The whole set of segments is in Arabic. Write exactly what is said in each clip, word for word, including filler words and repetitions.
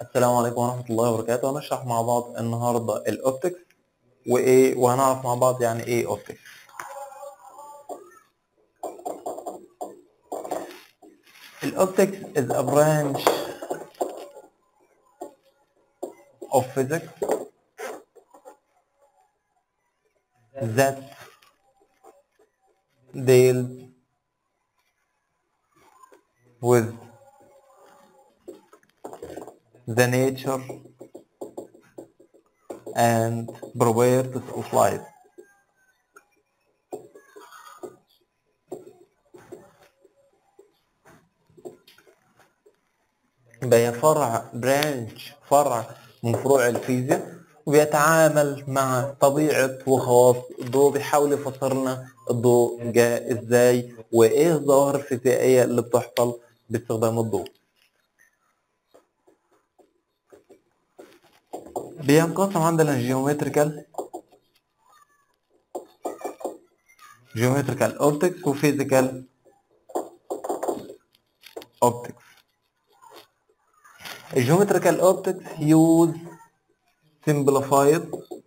السلام عليكم ورحمة الله وبركاته. هنشرح مع بعض النهاردة الأوبتكس وإيه وهنعرف مع بعض يعني إيه أوبتكس. الأوبتكس is a branch of physics that deals with the nature and properties of light. يبقى هي فرع برانش فرع من فروع الفيزياء، وبيتعامل مع طبيعة وخواص الضوء، بيحاول يفسر لنا الضوء جاء ازاي وايه الظواهر الفيزيائية اللي بتحصل باستخدام الضوء. بينقسم عندنا جيومتريكال جيومتريكال اوبتكس وفيزيكال اوبتكس. الجيومتريكال اوبتكس يوز simplified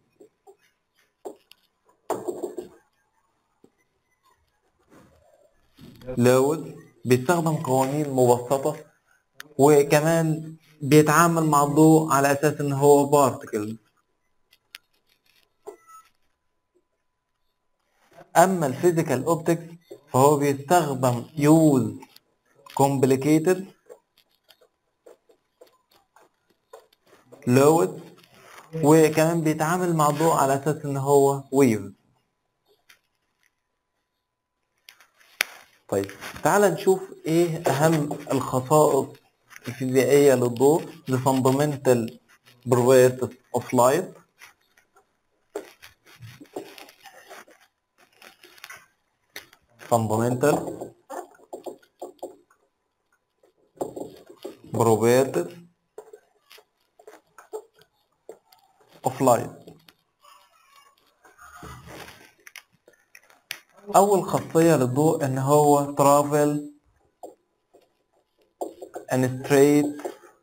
laws، بيستخدم قوانين مبسطة، وكمان بيتعامل مع الضوء على اساس ان هو بارتكل. اما الفيزيكال اوبتكس فهو بيستخدم يوز complicated laws، وكمان بيتعامل مع الضوء على اساس ان هو ويف. طيب تعال نشوف ايه اهم الخصائص الفيزيائية للضوء، the fundamental properties of light. fundamental properties of light. أول خاصية للضوء إن هو travel in straight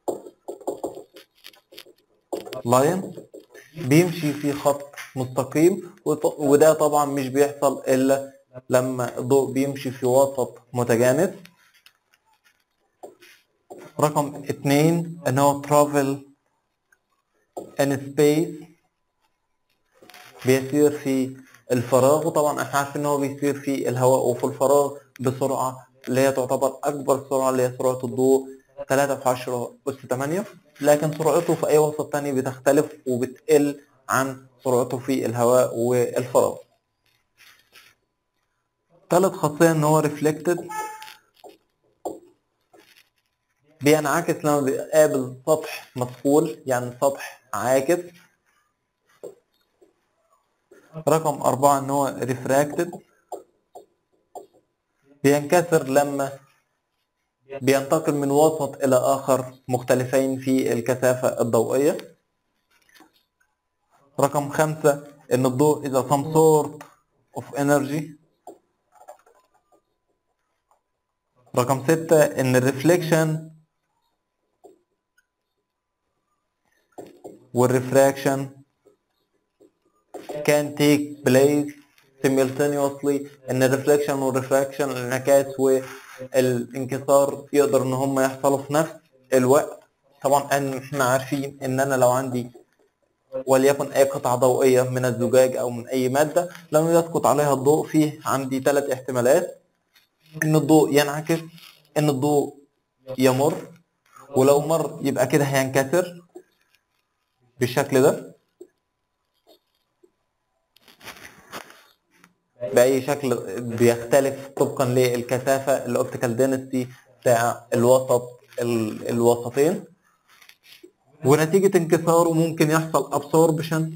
line، بيمشي في خط مستقيم، وده طبعا مش بيحصل إلا لما الضوء بيمشي في وسط متجانس. رقم اتنين إن هو travel in space، بيسير في الفراغ، وطبعا احنا عارفين ان هو بيسير في الهواء وفي الفراغ بسرعة اللي هي تعتبر اكبر سرعة، اللي هي سرعة الضوء ثلاثة في عشرة أس ثمانية، لكن سرعته في اي وسط تاني بتختلف وبتقل عن سرعته في الهواء والفراغ. ثالث خاصية ان هو ريفلكتد، بينعكس لما بيقابل سطح مصقول، يعني سطح عاكس. رقم أربعة إن هو ريفراكتد، بينكسر لما بينتقل من وسط إلى آخر مختلفين في الكثافة الضوئية. رقم خمسة إن الضوء إذا some sort of energy. رقم ستة إن الريفليكشن والريفراكشن can take place simultaneously، إن الريفليكشن والريفراكشن الانعكاس والانكسار يقدر إن هم يحصلوا في نفس الوقت. طبعا إن إحنا عارفين إن أنا لو عندي وليكن أي قطعة ضوئية من الزجاج أو من أي مادة لما يسقط عليها الضوء، فيه عندي ثلاث احتمالات: إن الضوء ينعكس، إن الضوء يمر، ولو مر يبقى كده هينكسر بالشكل ده بأي شكل بيختلف طبقا للكثافة الأوبتيكال دينستي بتاع الوسط الوسطين، ونتيجة انكساره ممكن يحصل ابسوربشن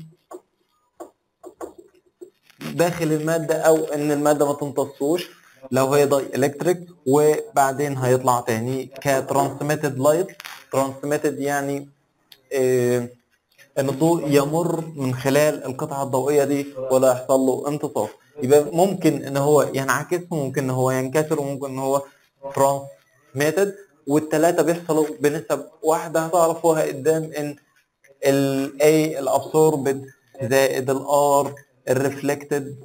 داخل المادة، أو إن المادة ما تمتصوش لو هي داي إلكتريك، وبعدين هيطلع تاني كترانسميتد لايت. ترانسميتد يعني إيه؟ إن الضوء يمر من خلال القطعة الضوئية دي ولا يحصل له امتصاص. يبقى ممكن إن هو ينعكس، وممكن إن هو ينكسر، وممكن إن هو ترانسميتد. والثلاثه بيحصلوا بنسب واحده. هتعرفوها قدام ان ال A الابسوربد زائد ال R الريفلكتد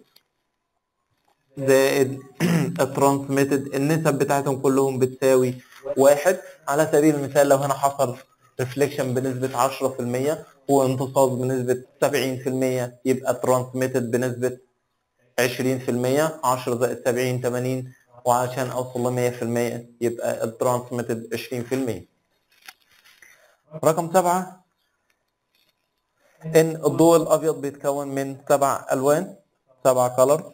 زائد الترانسميتد، النسب بتاعتهم كلهم بتساوي واحد. على سبيل المثال لو هنا حصل ريفليكشن بنسبة عشرة في المية وامتصاص بنسبة سبعين في المية، يبقى ترانسميتد بنسبة عشرين في المية، عشرة زائد سبعين تمانين، وعشان اوصل ل مية في المية يبقى الترانسميتد عشرين في المية. رقم سبعة ان الضوء الابيض بيتكون من سبع الوان، سبع كلر.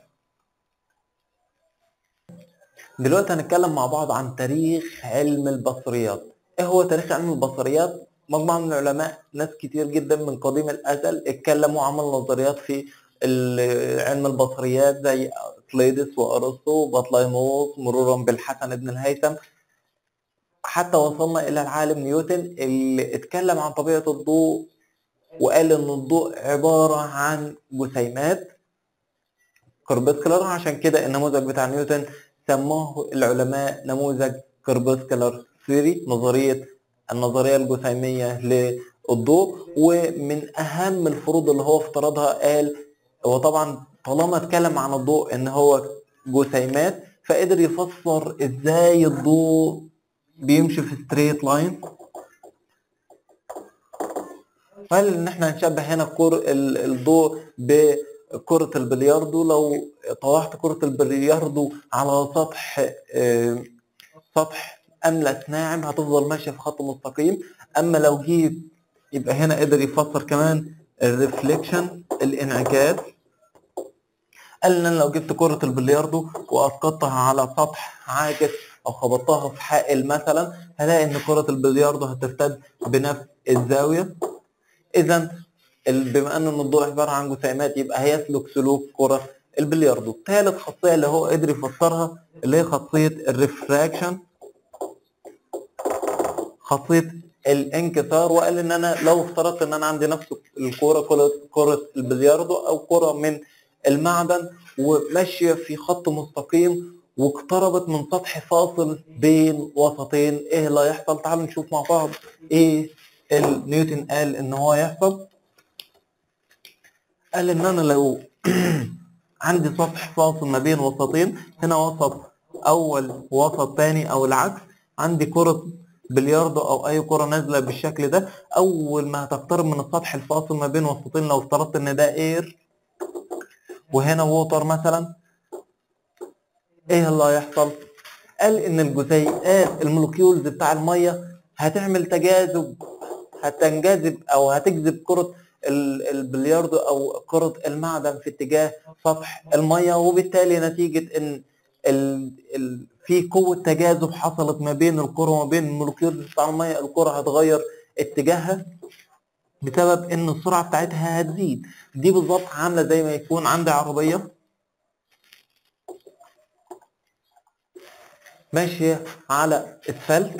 دلوقتي هنتكلم مع بعض عن تاريخ علم البصريات. ايه هو تاريخ علم البصريات؟ مجموعة من العلماء، ناس كتير جدا من قديم الازل اتكلموا وعملوا نظريات في علم البصريات زي اقليدس وارسطو وبطليموس مرورا بالحسن بن الهيثم، حتى وصلنا الى العالم نيوتن اللي اتكلم عن طبيعة الضوء وقال ان الضوء عبارة عن جسيمات كوربسكولار. عشان كده النموذج بتاع نيوتن سموه العلماء نموذج كوربسكولار ثيوري، نظرية النظرية الجسيمية للضوء. ومن أهم الفروض اللي هو افترضها، قال هو طبعا طالما اتكلم عن الضوء إن هو جسيمات، فقدر يفسر إزاي الضوء بيمشي في ستريت لاين. قال إن إحنا هنشبه هنا كور الضوء ب كرة البلياردو. لو طوحت كرة البلياردو على سطح آه سطح أملس ناعم هتفضل ماشية في خط مستقيم. أما لو جيت، يبقى هنا قدر يفسر كمان الريفليكشن الانعكاس. قال إن أنا لو جبت كرة البلياردو وأسقطتها على سطح عاكس أو خبطتها في حائل مثلا، هلاقي إن كرة البلياردو هترتد بنفس الزاوية. إذا بما ان الضوء عباره عن جسيمات يبقى هيسلك سلوك كره البلياردو. ثالث خاصيه اللي هو قدر يفسرها اللي هي خاصيه الريفراكشن، خاصيه الانكسار. وقال ان انا لو افترضت ان انا عندي نفس الكره كره البلياردو او كره من المعدن وماشيه في خط مستقيم واقتربت من سطح فاصل بين وسطين، ايه اللي هيحصل؟ تعالوا نشوف مع بعض ايه نيوتن قال ان هو يحصل. قال ان انا لو عندي سطح فاصل ما بين وسطين، هنا وسط اول وسط تاني او العكس، عندي كرة بلياردو او اي كرة نازلة بالشكل ده، اول ما هتقترب من السطح الفاصل ما بين وسطين، لو افترضت ان ده اير وهنا ووتر مثلا، ايه اللي هيحصل؟ قال ان الجزيئات المولكيولز بتاع المية هتعمل تجاذب، هتنجذب او هتجذب كرة البلياردو او كرة المعدن في اتجاه سطح المية، وبالتالي نتيجة ان ال ال في قوة تجاذب حصلت ما بين الكرة وما بين المولكيولز بتاع المية، الكرة هتغير اتجاهها بسبب ان السرعة بتاعتها هتزيد. دي بالظبط عاملة زي ما يكون عندي عربية ماشية على اسفلت،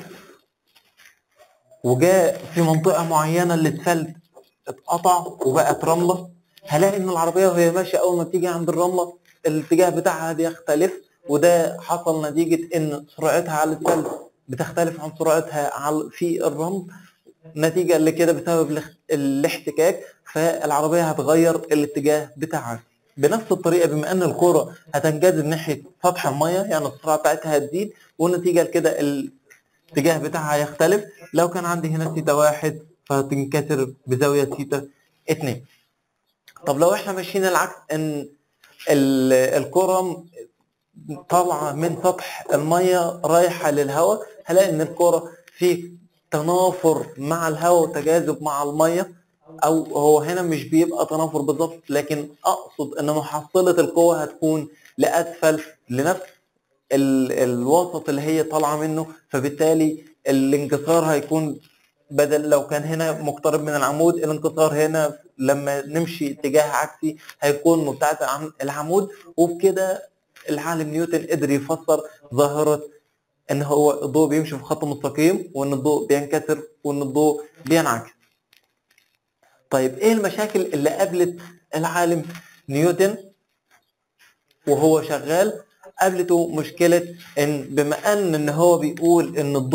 وجاء في منطقة معينة الاسفلت اتقطع وبقت رملة. هلاقي ان العربية وهي ماشية اول ما بتيجي عند الرملة الاتجاه بتاعها بيختلف، وده حصل نتيجة ان سرعتها على الاسفلت بتختلف عن سرعتها على في الرمل، نتيجة لكده بسبب الاحتكاك، فالعربية هتغير الاتجاه بتاعها. بنفس الطريقة بما ان الكرة هتنجذب ناحية سطح المية، يعني السرعة بتاعتها هتزيد، والنتيجة لكده الاتجاه بتاعها هيختلف. لو كان عندي هنا ثيتا واحد فهتنكسر بزاوية ثيتا اتنين. طب لو احنا ماشيين العكس، ان الكرة طالعة من سطح المية رايحة للهواء، هلاقي ان الكرة في تنافر مع الهواء وتجاذب مع المية، او هو هنا مش بيبقى تنافر بالظبط، لكن اقصد ان محصلة القوة هتكون لاسفل لنفس ال الوسط اللي هي طالعة منه، فبالتالي الانكسار هيكون بدل لو كان هنا مقترب من العمود، الانكسار هنا لما نمشي اتجاه عكسي هيكون مبتعد عن العمود. وبكده العالم نيوتن قدر يفسر ظاهرة ان هو الضوء بيمشي في خط مستقيم، وان الضوء بينكسر، وان الضوء بينعكس. طيب ايه المشاكل اللي قابلت العالم نيوتن وهو شغال؟ قابلته مشكلة ان بما ان ان هو بيقول ان الضوء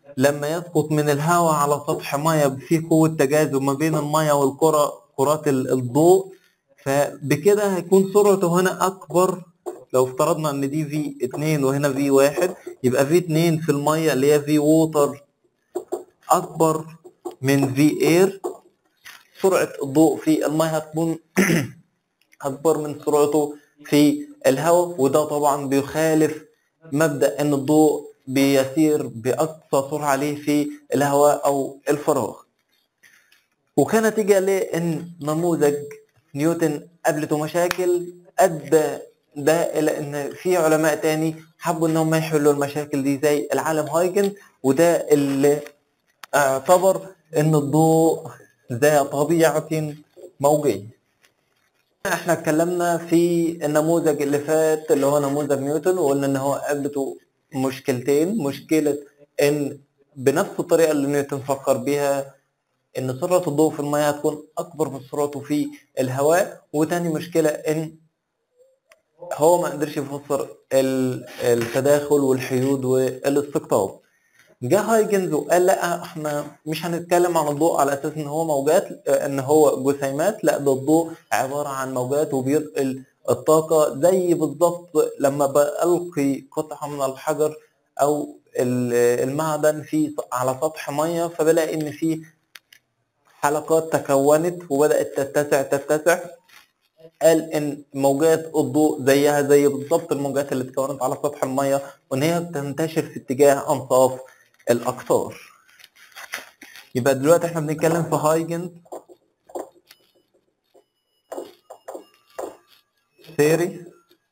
لما يسقط من الهواء على سطح ميه فيه قوة تجاذب ما بين الميه والكرة كرات ال- الضوء، فبكده هيكون سرعته هنا أكبر. لو افترضنا إن دي في اتنين وهنا في واحد، يبقى في اتنين في الميه اللي هي في ووتر أكبر من في اير. سرعة الضوء في الميه هتكون أكبر من سرعته في الهواء، وده طبعا بيخالف مبدأ إن الضوء بيسير بأقصى سرعة ليه في الهواء أو الفراغ. وكنتيجة لأن نموذج نيوتن قابلته مشاكل، أدى ده إلى إن في علماء تاني حبوا إن هم يحلوا المشاكل دي زي العالم هايجن، وده اللي اعتبر إن الضوء ذا طبيعة موجية. احنا اتكلمنا في النموذج اللي فات اللي هو نموذج نيوتن، وقلنا ان هو قابلته مشكلتين. مشكلة ان بنفس الطريقة اللي نيوتن فكر بيها ان سرعة الضوء في المياه هتكون اكبر من سرعته في الهواء، وتاني مشكلة ان هو ما قدرش يفسر ال- التداخل والحيود والاستقطاب. جه هايجنز وقال لا، احنا مش هنتكلم عن الضوء على اساس ان هو موجات، ان هو جسيمات، لا ده الضوء عبارة عن موجات وبينقل الطاقة زي بالظبط لما بألقي قطعة من الحجر او ال- المعدن في على سطح مية، فبلاقي ان في حلقات تكونت وبدأت تتسع تتسع. قال ان موجات الضوء زيها زي بالظبط الموجات اللي اتكونت على سطح المية، وان هي بتنتشر في اتجاه انصاف الاقطار. يبقى دلوقتي احنا بنتكلم في هايجنز ثيوري،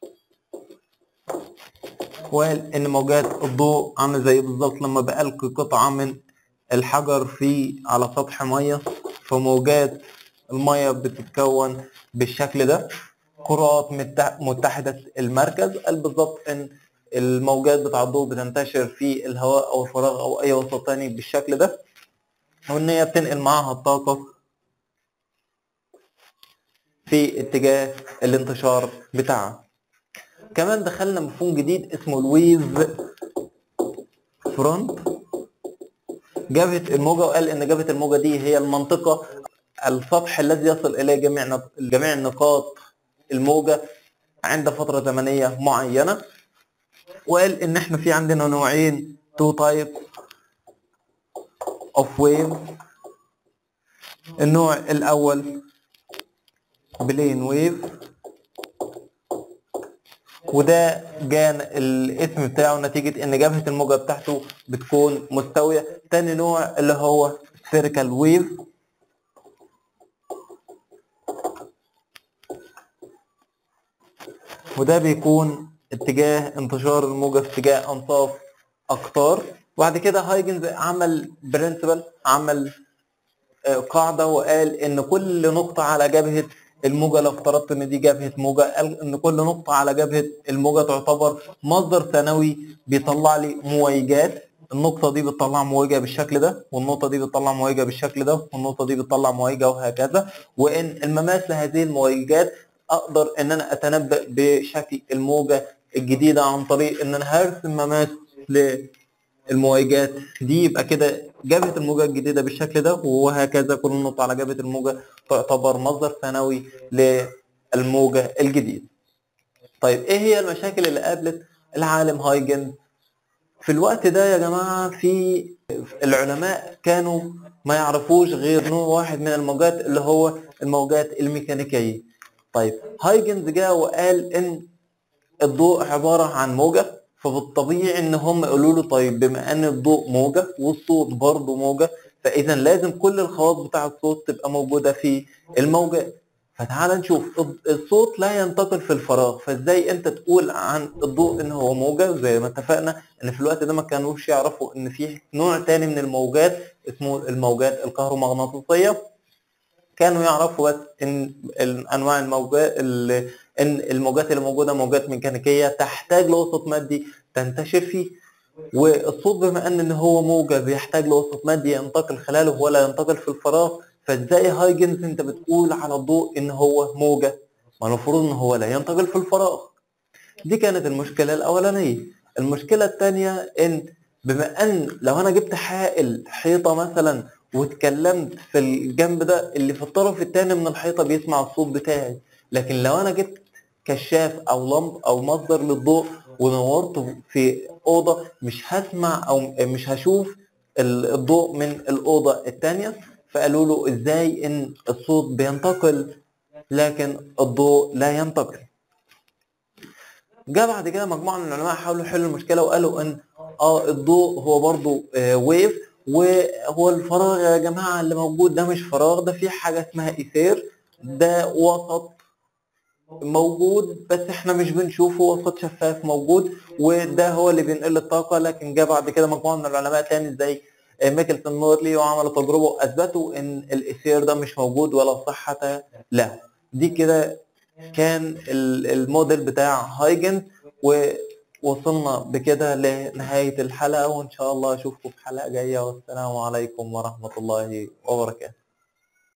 وقال ان موجات الضوء عامله زي بالظبط لما بألقي قطعه من الحجر في على سطح ميه، فموجات الميه بتتكون بالشكل ده، كرات متح- متحده المركز. قال بالظبط ان الموجات بتاع الضوء بتنتشر في الهواء او الفراغ او اي وسط تاني بالشكل ده، وان هي بتنقل معاها الطاقه في اتجاه الانتشار بتاعها. كمان دخلنا مفهوم جديد اسمه الويف فرونت، جبهة الموجة، وقال ان جبهة الموجة دي هي المنطقة السطح الذي يصل اليه جميع نق- جميع نقاط الموجة عند فترة زمنية معينة. وقال ان احنا في عندنا نوعين two types of wave. النوع الاول بلين ويف، وده جان الاسم بتاعه نتيجة ان جبهة الموجة بتاعته بتكون مستوية. تاني نوع اللي هو سفيريكال ويف، وده بيكون اتجاه انتشار الموجة في اتجاه انصاف اقطار. وبعد كده هايجنز عمل برنسبل، عمل آه، قاعدة، وقال ان كل نقطة على جبهة الموجة، لو افترضت ان دي جبهة موجة، قال ان كل نقطة على جبهة الموجة تعتبر مصدر ثانوي بيطلع لي مويجات. النقطة دي بتطلع موجة بالشكل ده، والنقطة دي بتطلع موجة بالشكل ده، والنقطة دي بتطلع موجة، وهكذا. وان المماس لهذه الموجات اقدر ان انا اتنبأ بشكل الموجة الجديدة عن طريق ان انا هرسم مماس الموجات دي. يبقى كده جبهة الموجة الجديدة بالشكل ده، وهكذا كل نقطة على جبهة الموجة تعتبر مصدر ثانوي للموجة الجديدة. طيب ايه هي المشاكل اللي قابلت العالم هايجن في الوقت ده يا جماعة؟ في العلماء كانوا ما يعرفوش غير نوع واحد من الموجات اللي هو الموجات الميكانيكية. طيب هايجنز جاء وقال ان الضوء عبارة عن موجة، فبالطبيعي ان هم يقولوا له طيب بما ان الضوء موجة والصوت برضه موجة، فاذا لازم كل الخواص بتاع الصوت تبقى موجودة في الموجة. فتعال نشوف الصوت لا ينتقل في الفراغ، فازاي انت تقول عن الضوء ان هو موجة؟ زي ما اتفقنا ان في الوقت ده ما كانوش يعرفوا ان في نوع تاني من الموجات اسمه الموجات الكهرومغناطيسية. كانوا يعرفوا بس ان انواع الموجات ان الموجات اللي موجوده موجات ميكانيكيه تحتاج لوسط مادي تنتشر فيه، والصوت بما ان إن هو موجه بيحتاج لوسط مادي ينتقل خلاله ولا ينتقل في الفراغ، فازاي هايجنز انت بتقول على الضوء ان هو موجه؟ ما المفروض ان هو لا ينتقل في الفراغ. دي كانت المشكله الاولانيه. المشكله الثانيه ان بما ان لو انا جبت حائل حيطه مثلا واتكلمت في الجنب ده، اللي في الطرف التاني من الحيطه بيسمع الصوت بتاعي. لكن لو انا جبت كشاف او لمب او مصدر للضوء ونورته في اوضه، مش هسمع او مش هشوف الضوء من الاوضه التانيه. فقالوا له ازاي ان الصوت بينتقل لكن الضوء لا ينتقل. جاء بعد كده مجموعه من العلماء حاولوا يحلوا المشكله وقالوا ان اه الضوء هو برضو آه ويف، وهو الفراغ يا جماعه اللي موجود ده مش فراغ، ده في حاجه اسمها ايثير، ده وسط موجود بس احنا مش بنشوفه، وسط شفاف موجود وده هو اللي بينقل الطاقه. لكن جاء بعد كده مجموعه من العلماء تاني زي آه ميكلسون مورلي وعملوا تجربه واثبتوا ان الايثير ده مش موجود ولا صحه له. دي كده كان الموديل بتاع هايجنز. ووصلنا بكده لنهاية الحلقة، وإن شاء الله أشوفكم في حلقة جاية، والسلام عليكم ورحمة الله وبركاته.